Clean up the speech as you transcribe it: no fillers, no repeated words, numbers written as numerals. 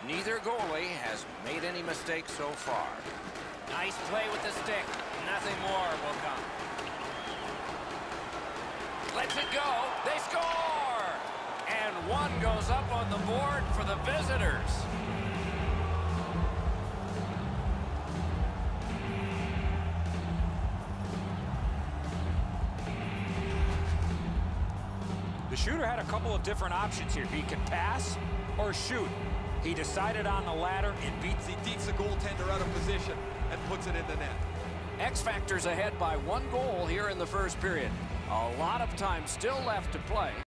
Neither goalie has made any mistakes so far. Nice play with the stick. Nothing more will come. Lets it go. They score! And one goes up on the board for the visitors. The shooter had a couple of different options here. He could pass or shoot. He decided on the latter and beats the goaltender out of position and puts it in the net. X-Factor's ahead by 1 goal here in the first period. A lot of time still left to play.